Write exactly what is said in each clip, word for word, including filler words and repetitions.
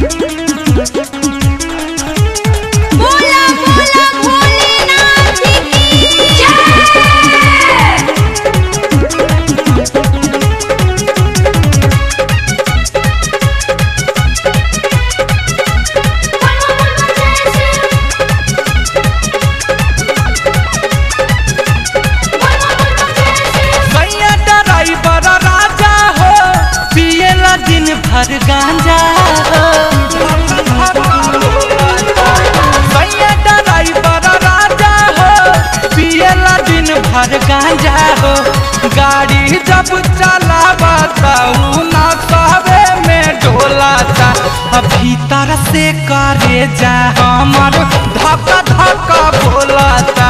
भर गांजा भैया ड्राइवर राजा हो, पियला दिन भर गांजा हो। गाड़ी जब चलावता ना सबे में डोलाता, भीतर से करे जा हमर धक धक बोलाता।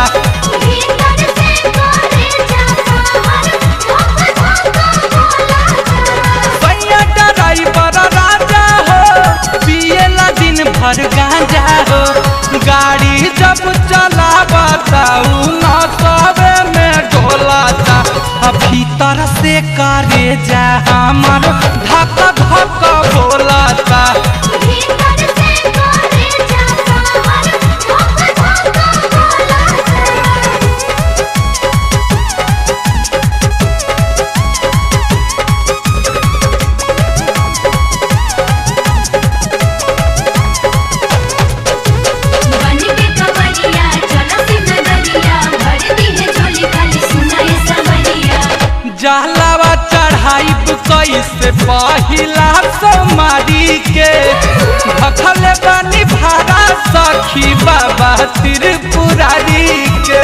भर गांजा हो, गाड़ी जब चलावता ना सबे में डोलाता, भीतर से करे जा हमर धक धक बोलाता। जहलावा चढ़ाई कैसे पहिला सोमारी के, भखल बनी भाड़ा सखी बाबा त्रिपुरारी के।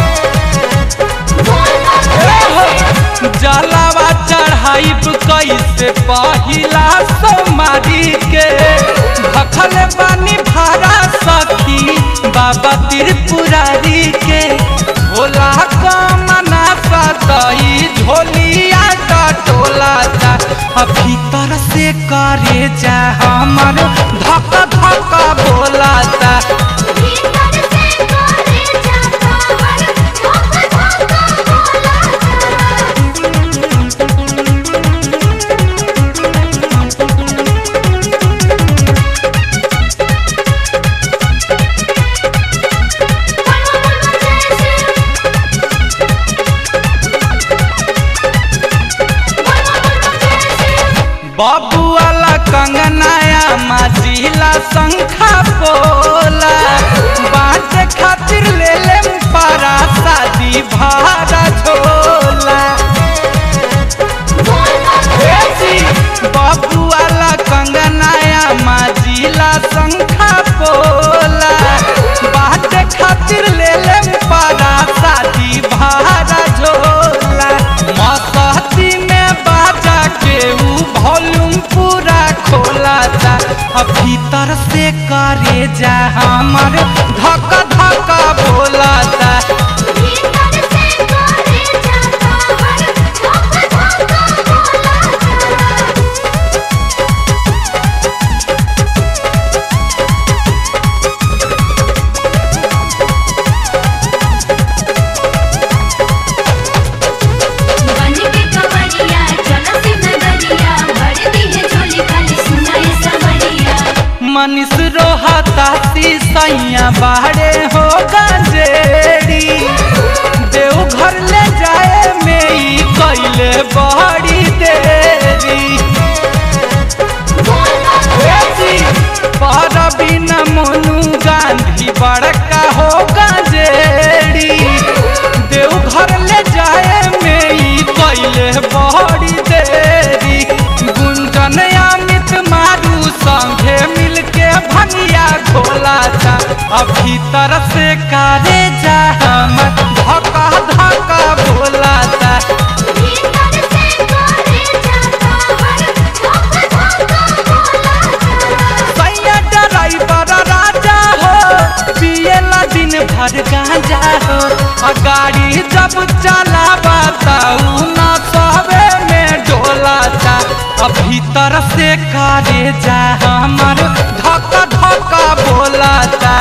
जहलावा चढ़ाई कैसे पहिला सोमारी के, भखल बनी भाड़ा सखी बाबा त्रिपुरारी के। भोला कमना सतई झोलिया टोलाता, भीतर से करे जा हमर धक धक बोलाता। बाबू वाला कंगनाया माजिला शंखा बोला, बात खातिर ले ले पारा शादी भाड़ा झोला। बाबू वाला कंगनाया माजिला शंखा बोला, बात खातिर ले ले पारा शादी भाड़ा झोला। मस्ती में बाजा के वॉल्यूम पूरा खोलाता, भीतर से करे जा हमर धक धक बोलाता। मनीष रोहता सैया बाड़े हो गंजेड़ी, देवघर ले जाए में ही कैले बड़ी देरी। पर बिना मोनू गांधी बड़का हो गंजेड़ी, देवघर ले जाए में ही कैले बड़ी देरी। गुंजन अमित मारू संगे मिलके भंगिया घोलाता, भीतर से करे जा हमर धक धक बोलाता। सैया ड्राइवर राजा हो, पियला दिन भर गांजा हो। गाड़ी जब चलावता ना सबे में डोलाता, भीतर से करे जा हमर धक धक बोलाता।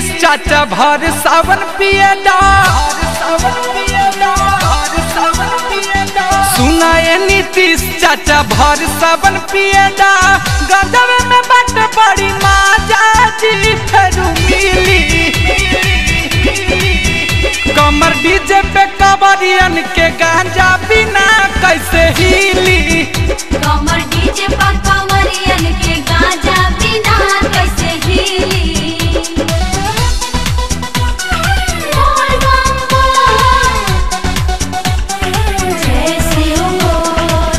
नीतीश चाचा भर सावन पिएला, सुनाए नीतीश चाचा भर सावन पिएला, गजब में बट बड़ी माजा जी फेरू मिली। कमर डीजे पे कवरियन के गांजा बिना कैसे हिली, कमर डीजे पर कवरियन के गांजा बिना कैसे हिली। बोल बम बोल, जय शिव बोल।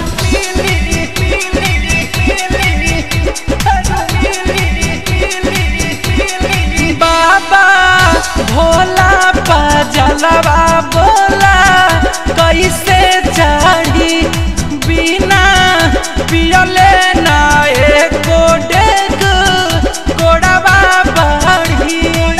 बाबा भोला जलवा बोला कैसे चढ़ी, बिना पियले ना एको डेग गोड़वा बढ़ी।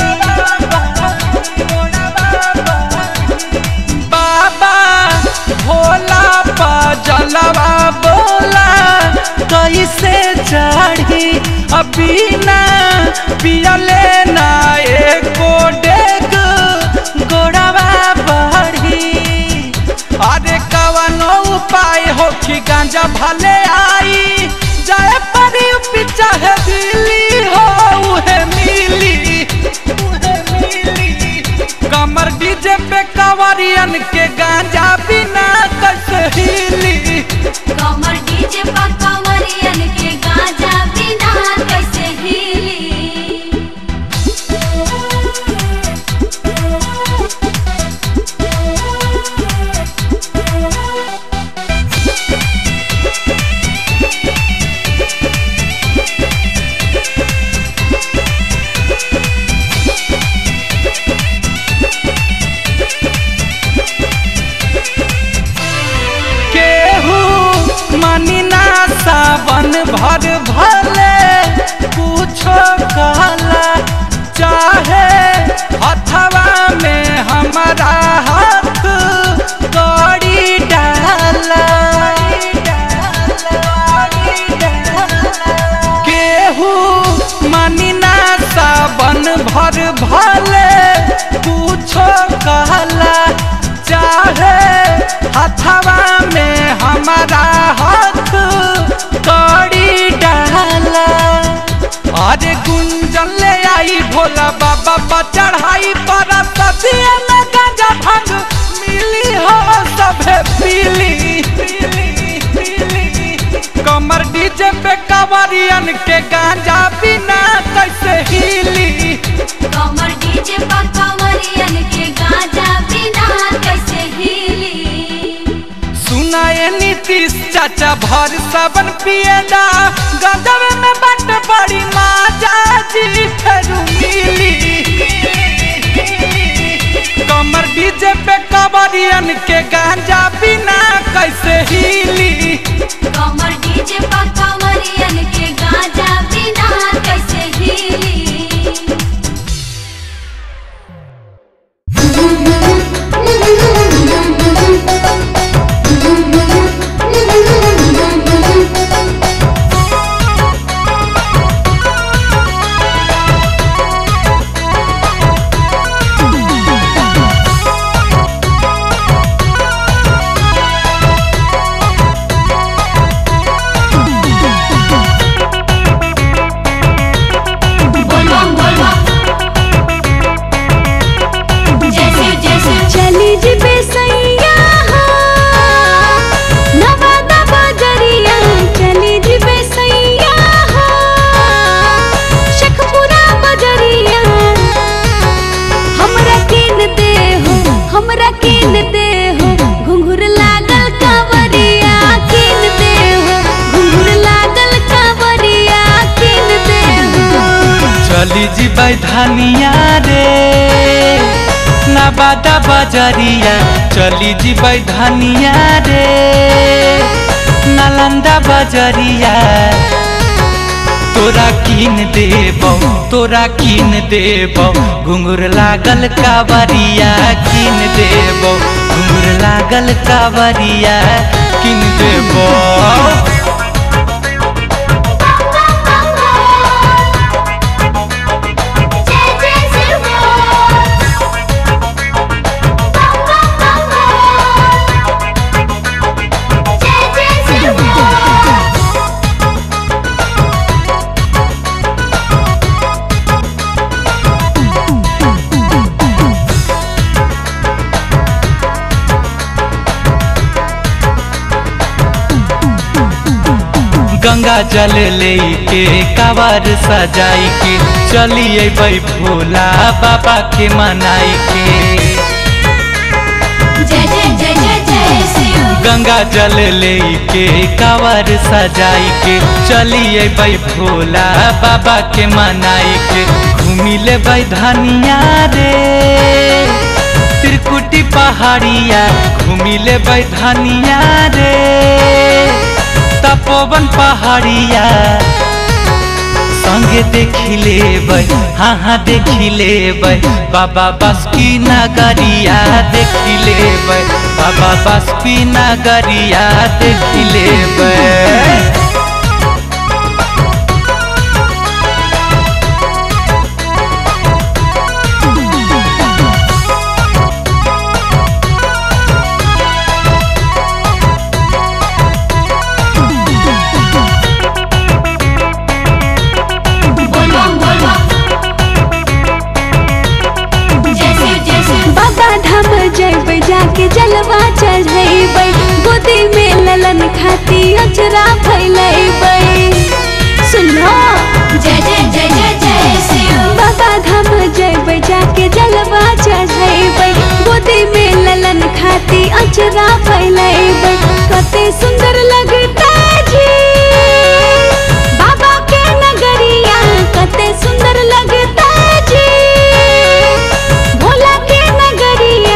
बाबा भोला जलवा बोला कैसे चढ़ी, बिना पियले ना एको डेग गोड़वा बढ़ी। अरे कवनो उपाय हो कि गांजा भले आई, जाए परी पीछा है दिल्ली हो उहे मिली, उहे मिली। कमर डीजे पे कवरियन के गांजा बिना कैसे हिली, कमर डीजे पर कवरियन के गांजा बिना कैसे हिली। सावन भर भले कुछो कहला, चाहे हथवा में हमारा हाथ कड़ी डाला। केहू मानी ना सावन भर भले कुछो कहला, चाहे हथवा में हमारा हाथ कड़ी डाला। अरे गुंजन ले आई भोला बाबा पर चढ़ाई, पर सदिया में गांजा भांग मिली हो सभे पीली, पीली, पीली। कमर डीजे पे कवरियन के गांजा बिना कैसे हिली, कमर डीजे पर कवरियन के गांजा बिना कैसे हिली। सुनाए नीतीश चाचा भर सावन पिएला, गजब में बट बड़ी माजा जी फेरू मिली। कमर डीजे पे कवरियन के गांजा बिना कैसे हिली, कमर डीजे पर कवरियन के गांजा बिना कैसे हिली। चली जी बैधानिया रे नवादा बजरिया, चली जी बैधानिया रे नालंदा बजरिया। तोरा कीन देबौ तोरा कीन देबौ घुंघुर लागल कावरिया, कीन देबौ घुंघुर लागल कावरिया, कीन देबौ। जय जय शिव गंगा जल लेके कावर सजाई के चलिए भाई भोला बाबा के मनाई के। जय जय जय जय जय शिव। गंगा जल लेके कावर सजाई के चलिए भाई भोला बाबा के मनाई के। घूमी ले भाई धनिया रे त्रिकुटी पहाड़िया घूमी ले भाई धनिया रे तपोवन पहाड़िया संगे देखी ले हाँ हाँ देखी ले बाबा बासुकी नगरिया देखी ले बाबा बासुकी नगरिया देखी ले। जाके जलवा चढ़ेबै गोदी में ललन खाती अचरा फैलेबै। सुनो जय जय जय जय जय शिव। बाबा धाम जइबै जाके जलवा चढ़ेबै गोदी में ललन खाती अचरा फैलेबै। कते सुंदर लगता जी बाबा के नगरिया कते सुंदर लगता जी भोला के नगरिया।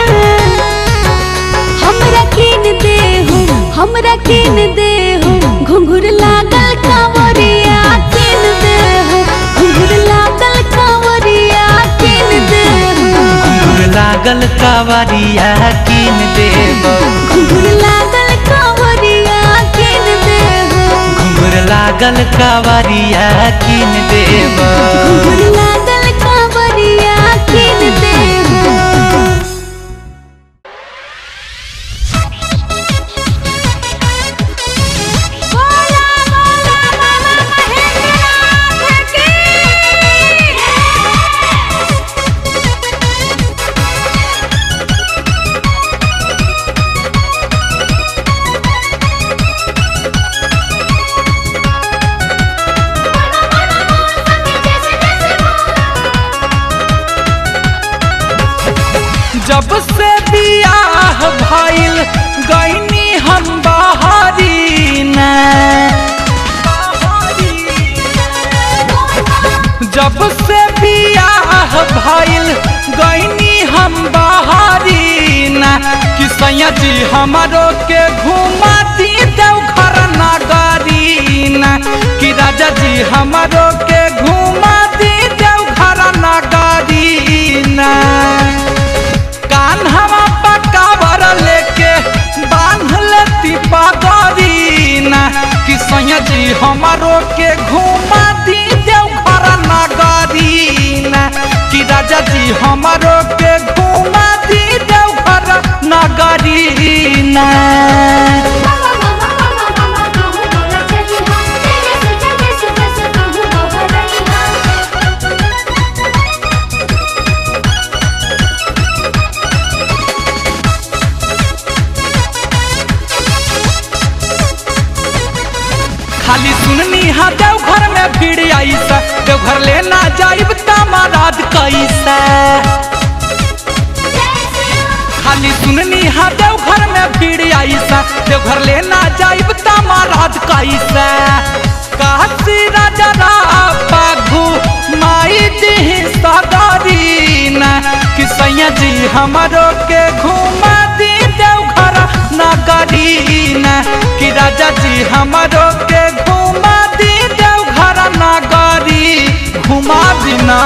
हमरा कीन दे हो हमरा कीन दे हो घुंघुर लागल कांवरिया कीन दे हो घुंघुर लागल कांवरिया कीन दे हो घुंघुर लागल कांवरिया कीन दे हो घुंघुर लागल कांवरिया कीन दे हो घुंघुर लागल कांवरिया कीन दे हो घुंघुर लागल कांवरिया कीन दे हो। जब से बियाह भइल गईनी हम बहरी न जब से बियाह भइल गईनी हम बहरी न कि सैया जी हमारो के घुमाती देवघर नगरी न कि राजा जी हमारो के घुमाती देवघर नगरी न। कान्हवा पकावर लेके बांध लेती पगड़ी न कि सैया जी हमारो के घुमा दी देवघर नगरी न कि राजा जी हमारो के घुमा दी देवघर नगरी न। खाली सुननी हा देवघर में भीड़ आईसा देवघर लेना जाइब तमाराद कैसा। खाली सुननी हा देवघर में भीड़ आईसा देवघर लेना जाइब तमाराद कैसा। काशी राजा पाघू माई दी सगरी न कि सैया जी हमारो के घुमा दी देवघर नगरी न कि राजा जी हमारो के घुमा दी देवघर नगरी घुमा बिना।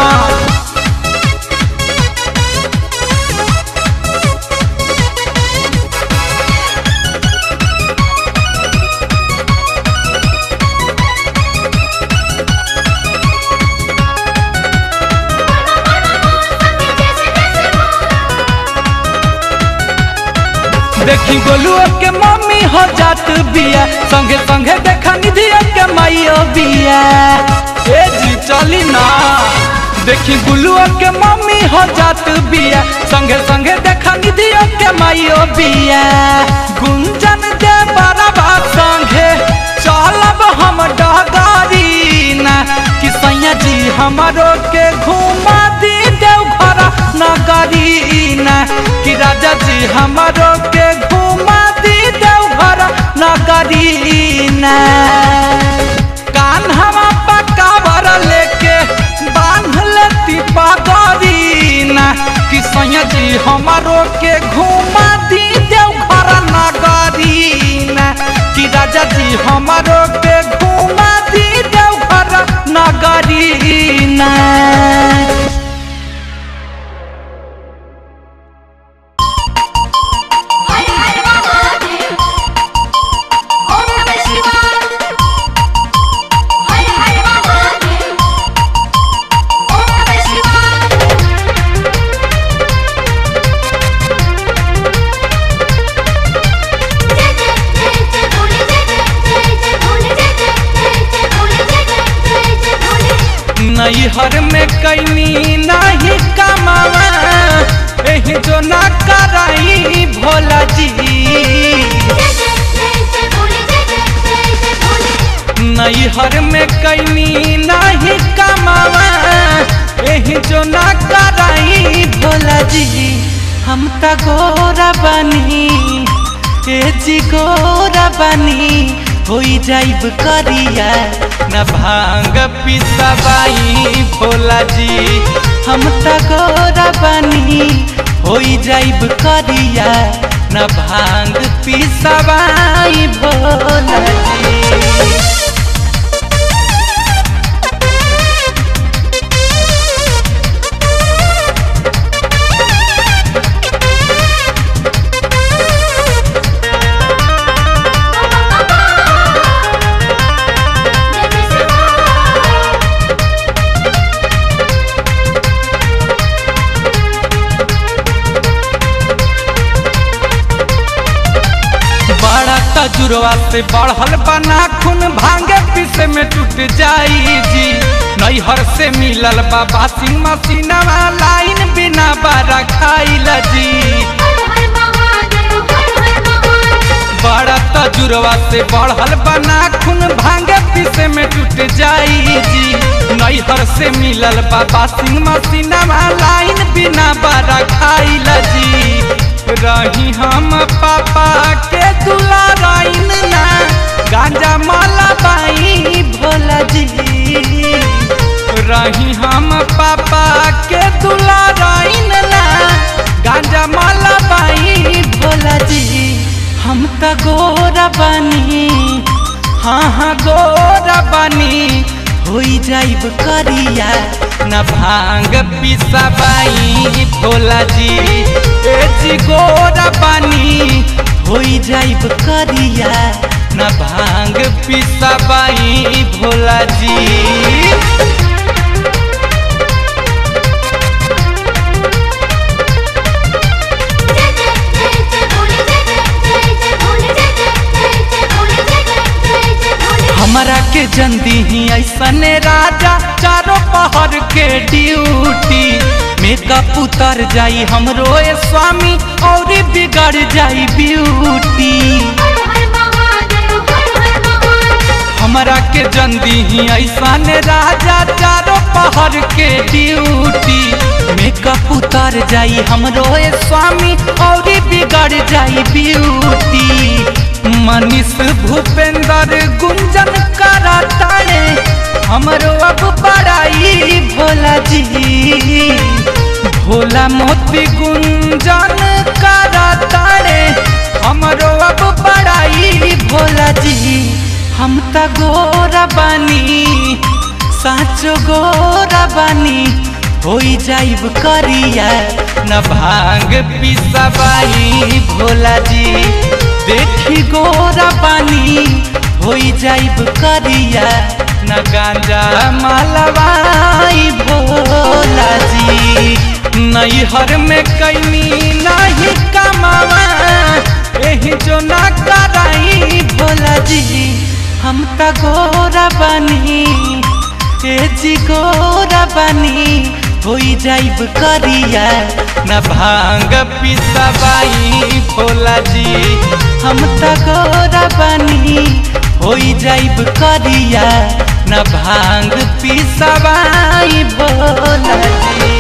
देखी गोलू के मम्मी हो जात बिया संगे संगे देखा निधि के माइयो बिया ए जी चली ना। देखी गुलू के मम्मी हो जात बिया संगे संगे देखा निधि के माइयो बिया। गुंजन दे बराबर संगे चलब हम डग हमारो के घुमा दी देवघर नगरी ना कि राजा जी हमारो के घुमा दी देवघर नगरी ना। कान हवा पकावर लेके बांध लेती पगड़ी ना कि सैया जी हमारो के घुमा दी देवघर नगरी ना कि राजा जी हमारो के घुमा दी देवघर नगरी ना। नैहर में कैनी नहीं कमावा एही जो ना कराई भोला जी। नैहर में कैनी नहीं कमावा एही जो ना कराई भोला जी। हम त गोरा बनी ए जी गोरा बनी होई जाइब करिया न भांग पिसबाई भोला जी। हम त गोरा बनी होई जाइब करिया न भांग पिसबाई भोला जी। तजुर्बा से बढ़ल बना खून भांगे पीसे में टूट जाई जी। नैहर से मिलल बा वाशिंग मशीन लाइन बिना बारा खाइल जी। बड़ा तजुर्बा से बढ़ल बना खून भांगे पीसे में टूट जाई जी। नैहर से मिलल बा वाशिंग मशीन लाइन बिना बारा खाइल जी। रही हम पापा के दुलाराइन ना गांजा माला बाई भोला जी। रही हम पापा के दुलाराइन ना गांजा माला बाई भोला जी। हम त गोरा बनी हाँ हाँ गोरा बनी होई जाइब करिया न भांग पिसबाई भोला जी। ए जी गोरा बनी होई जाइब करिया न भांग पिसबाई भोला जी। हमरा के जंदी ही ऐसने राजा चारों पहर के ड्यूटी। मेकअप उतर जाई हमरो ए स्वामी और बिगड़ जाई ब्यूटी। हमरा के जंदी ही ऐसने राजा चारों पहर के ड्यूटी। मेकअप उतर जाई हमरो ए स्वामी और बिगड़ जाई ब्यूटी। मनीष भूपेंद्र गुंजन करा तारे हमरो अब बड़ाई भोला जी। भोला मोती गुंजन करा तारे हमरो अब बड़ाई भोला जी। हम त गोरा बनी साचो गोरा बनी होई जाइब करिया न भांग पिसबाई भोला जी। देखी गोरा पानी होई जाइब करिया न गांजा मालवाई भोला जी। नैहर में कैनी नहीं कमावा एही जो ना कराई भोला जी। हम त गोरा बनी ए जी गोरा बनी होई जाइब करिया न भांग पिसबाई भोला जी हम त गोरा बानी होई जाइब करिया न भांग पिसबाई भोला जी।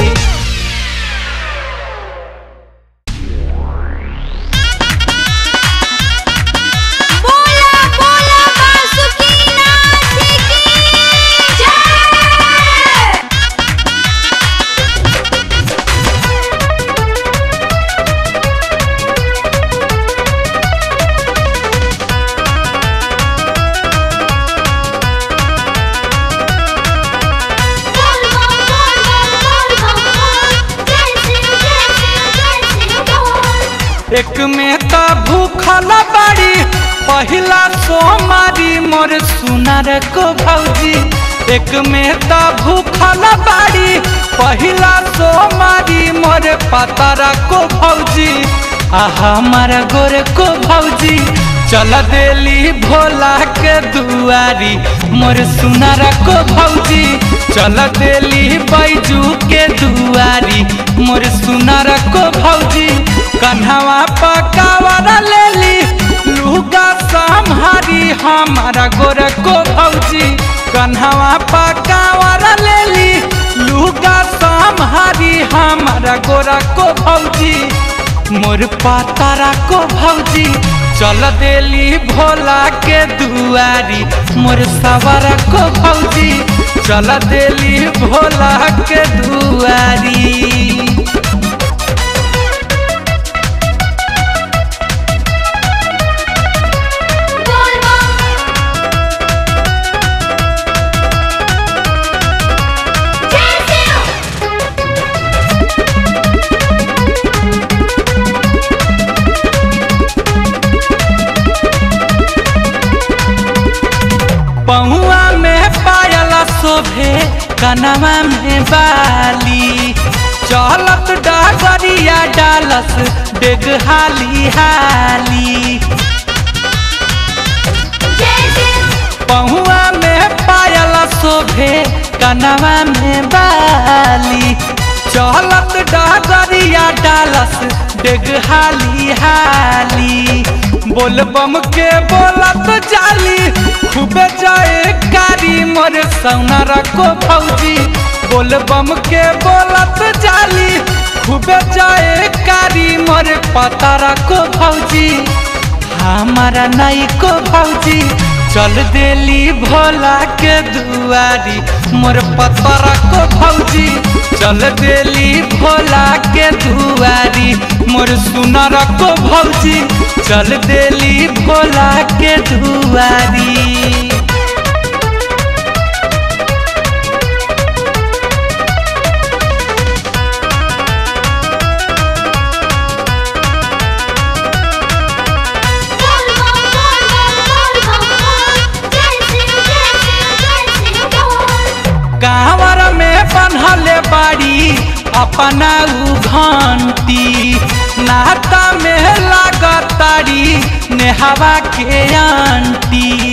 एक में तो भूखल बाड़ी पहिला सोमारी मोर सुनार को भौजी एक में तो भूखल बाड़ी पहिला सोमारी मोर पतारा को भौजी आ हमारा गोर को भौजी चल देली भोला के दुआरी मोर सुनार को भौजी चल देली बैजू के दुआरी मोर सुनार को भौजी कन्हवा पकावरा लेली लुगा संहारी हमारा गोर को भौजी कन्हवा पकावरा लेली लुगा संहारी हमारा गोरा को भौजी मोर पतारा को भौजी चल देली भोला के दुआरी मोर सवारा को भौजी चल देली भोला के दुआरी। पहुआ में पायला शोभे कनवा में बाली चलत डगरिया डालस डेग हाली हाली पहुआ में पायला शोभे कनवा में बाली चलत डगरिया डालस डेग हाली हाली बोल बम के बोलत जाली खूबे जाए कारी मोर सौनारा को भौजी बोल बम के बोलत जाली खूबे जाए कारी मोर पतारा को भौजी हमारा नाई को भौजी चल देली भोला के दुआरी मोर पतारा को भौजी चल देली भोला के दुआरी मोर सुनारा को भौजी चल देली भोला के दुआरी। कांवर में बन्हले बाड़ी अपना उ घंटी नाता में लागताड़ी नेहवा के आंटी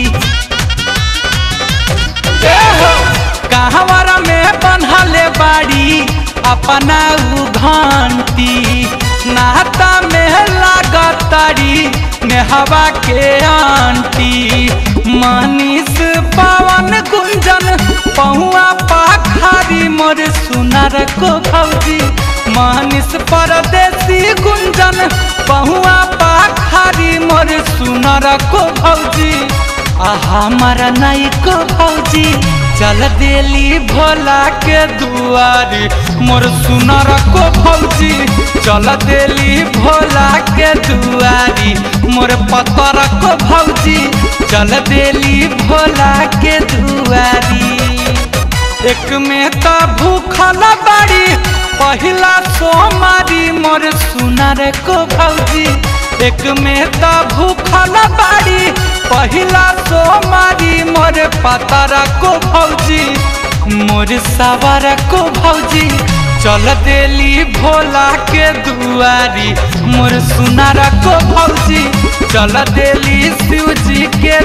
कांवर में बन्हले बाड़ी अपना उ घंटी नाता में लागताड़ी नेहवा के आंटी मनीष पवन गुंजन पहुआ पाखारी मोर सुनार को भौजी मनीष परदेसी गुंजन पहुआ पाखारी मोर सुनार को भौजी आ हमारा नाई को भौजी चल देली भोला के दुआरी मोर सुनार को भौजी चल देली भोला के दुआरी मोर पतर को भौजी चल देली भोला के दुआरी। एक में तो भूखल बाड़ी पहिला सोमारी मोर सुनार को भौजी एक में तो भूखल बाड़ी पहिला सोमारी मोर पतारा को भौजी मोर सवारा को भौजी चल देली भोला के दुआरी मोर सुनारा को भौजी चल देली शिवजी के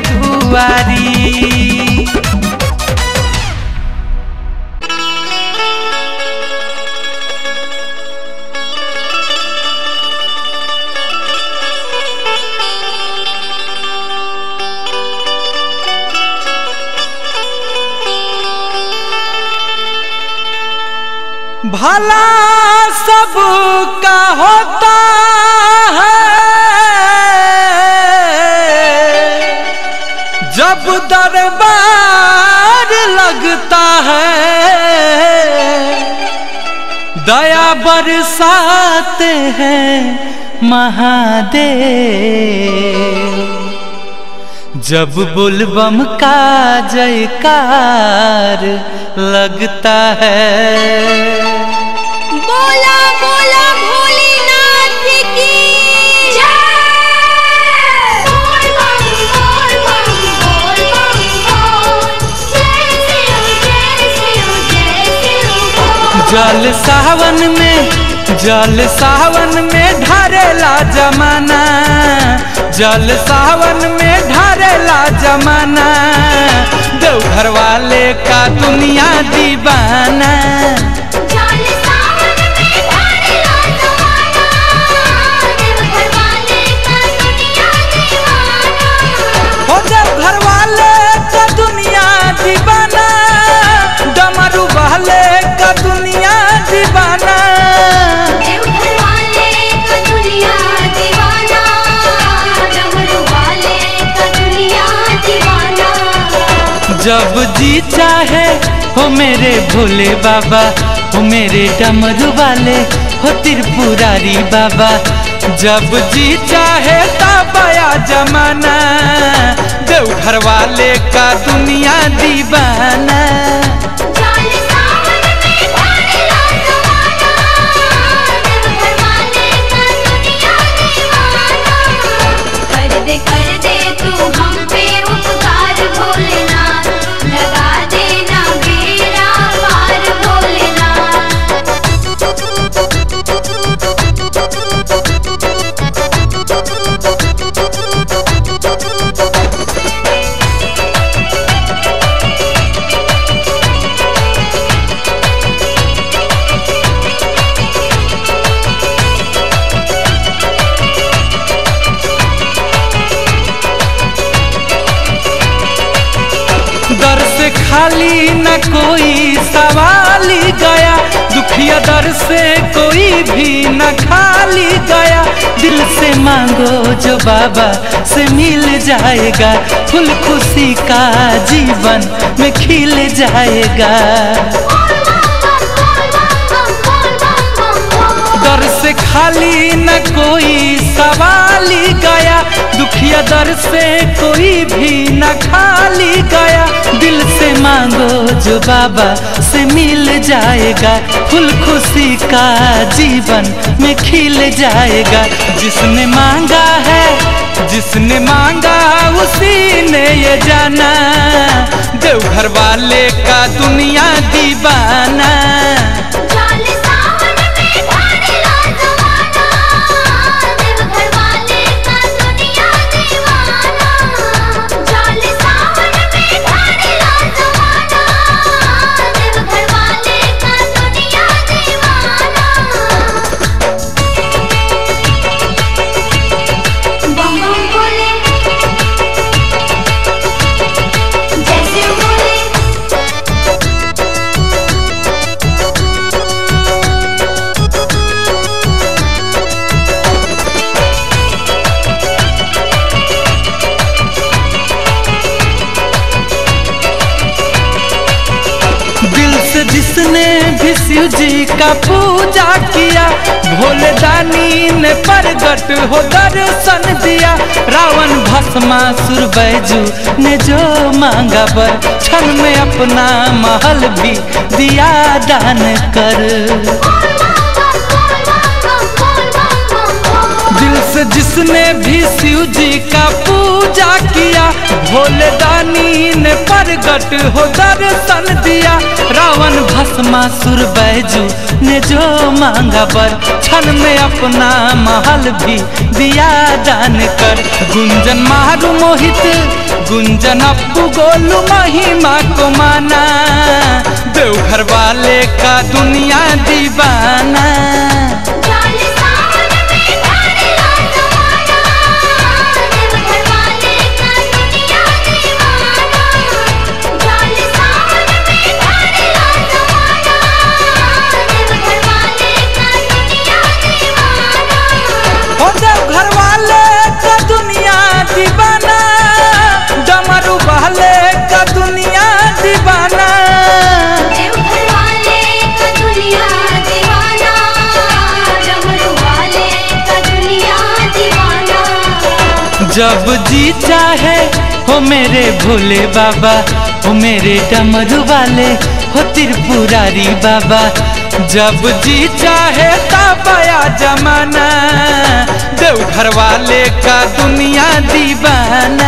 दुआरी। भला सब का होता है जब दरबार लगता है, दया बरसाते हैं महादेव। जब बुलबम का जयकार लगता है। बोला बोला भोलेनाथ की जय। बोल बम बोल बम बोल बम बोल, जय शिव जय शिव जय शिव बोल। जल सावन में जल सावन में ढारेला जमाना, जल सावन में ढारेला जमाना, देवघर वाले का दुनिया दीवाना। जल सावन में ढारेला जमाना, देवघर वाले का दुनिया दीवाना। हो देवघर वाले का दुनिया दीवाना, डमरू वाले का दुनिया दीवाना। देवघर वाले का दुनिया दीवाना, डमरू वाले का दुनिया दीवाना। जब जी चाहे हो मेरे भोले बाबा, हो मेरे डमरू वाले, हो त्रिपुरारी बाबा। जब जी चाहे तब आया जमाना, देवघर वाले का दुनिया दीवाना। जल सावन में ढारेला जमाना, देवघर वाले का दुनिया दीवाना। कर दे कर दे तू हम पे उपकार भोलेनाथ, लगा देना बेड़ा पार भोलेनाथ। दर से खाली न कोई सवाली गया, दुखिया दर से कोई भी न खाली गया। दिल से मांगो जो बाबा से मिल जाएगा, फुल खुशी का जीवन में खिल जाएगा। दर से खाली न कोई सवाली गया, दुखिया दर से कोई भी न खाली गया। दिल से मांगो जो बाबा से मिल जाएगा, फुल खुशी का जीवन में खिल जाएगा। जिसने मांगा है जिसने मांगा उसी ने ये जाना, देवघर वाले का दुनिया दीवाना। जल सावन में ढारेला जमाना, देवघर वाले का दुनिया दीवाना। जल सावन में ढारेला जमाना, देवघर वाले का दुनिया दीवाना। बम बम बोले, जय शिव बोले। दिल से जिसने भी शिव जी का पूजा किया, भोले दानी ने प्रगट हो दर्शन दिया। रावण भस्मासुर बैजू ने जो मांगा वर, क्षण में अपना महल भी दिया दान कर। दिल से जिसने भी शिव जी का पूजा किया, भोले दानी ने प्रगट हो दर्शन दिया। रावण भस्मासुर बैजू ने जो मांगा वर, क्षण में अपना महल भी दिया दान कर। गुंजन मारू मोहित, गुंजन अप्पू गोलू महिमा को माना, देवघर वाले का दुनिया दीवाना। जल सावन में ढारेला जमाना, देवघर वाले का दुनिया दीवाना। जल सावन में ढारेला जमाना, देवघर जब जी चाहे हो मेरे भोले बाबा, हो मेरे डमरू वाले, हो त्रिपुरारी बाबा। जब जी चाहे तब आया जमाना, देवघर वाले का दुनिया दीवाना।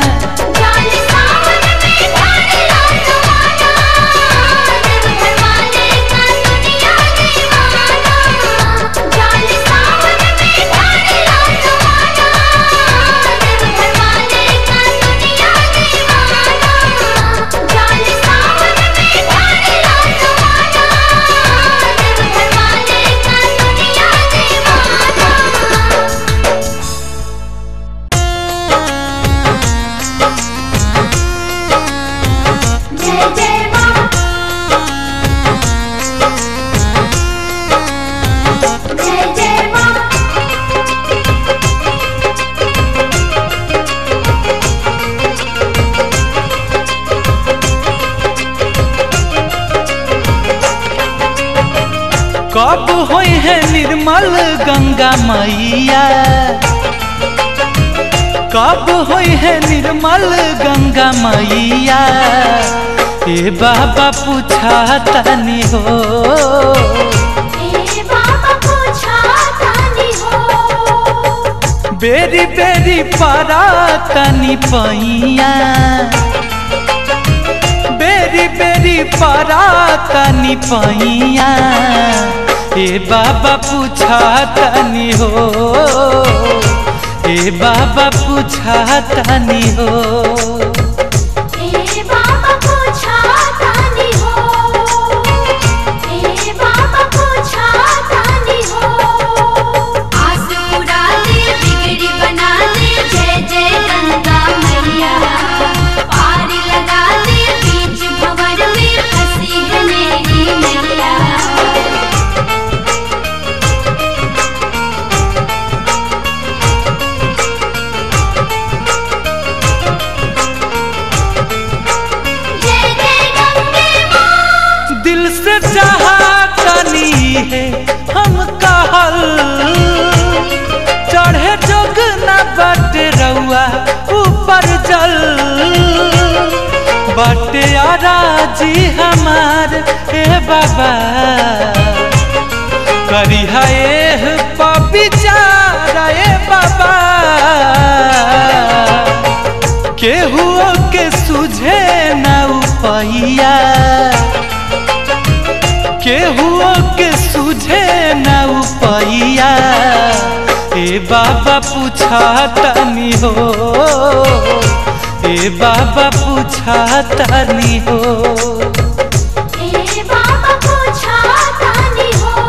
कब होई है निर्मल गंगा मैया, कब होई है निर्मल गंगा मैया। ए बाबा पूछा तनी हो, ए बाबा पूछा तनी हो। बेरी बेरी पारा तनी पैया, बेरी बेरी पारा तनी पैया। ए बाबा पूछा तनी हो, ए बाबा पूछा तनी हो। ए बाबा पूछा तनी हो, ए बाबा पूछा तनी हो। आसूरा दे बिगड़ी बना दे, जय जय गंगा मैया। पारी लगा दे बीच भंवर में, फंसी है मेरी मैया। है हम कहल चढ़े जोग न बट रउआ ऊपर जल बटे राजी हमार। ए बाबा करी है पविचार, ए बाबा केहू के सुझे न उपैया, केहू के सुझे न उपैया। ए बाबा पूछा तनी हो, ए बाबा पूछा तनी हो। ए बाबा पूछा तनी हो,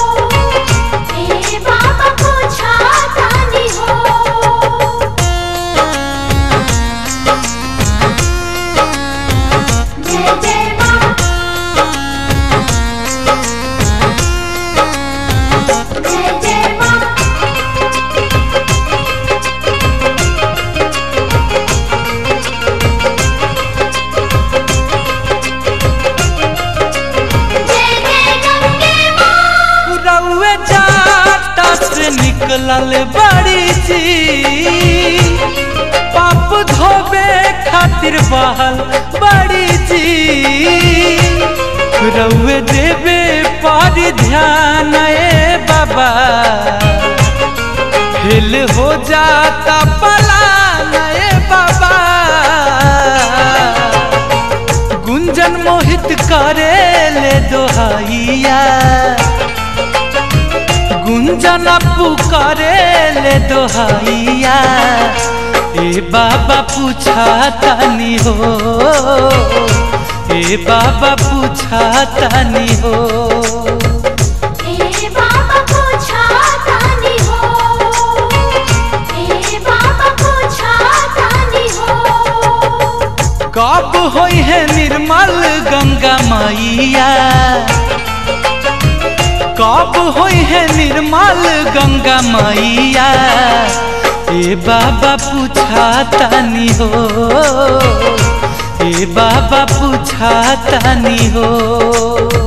ए बाबा पूछा तनी हो। जय जय माँ, जय जय माँ। निकलल बड़ी जी पाप धोबे खातिर बहल बड़ी जी। रउए देवे पर ध्यान ए बाबा, हिल हो जाता पलान ए बाबा। गुंजन मोहित करे ले दोहाइया, गुंजन पुकारे ले दोहाइया। ए बाबा पूछा तनी हो, ए बाबा पूछा तनी हो। ए बाबा पूछा तनी हो, ए बाबा पूछा तनी हो। कब होई है निर्मल गंगा मैया, कब होई है निर्मल गंगा मैया। ए बाबा पूछा तनी हो, ए बाबा पूछा तनी हो।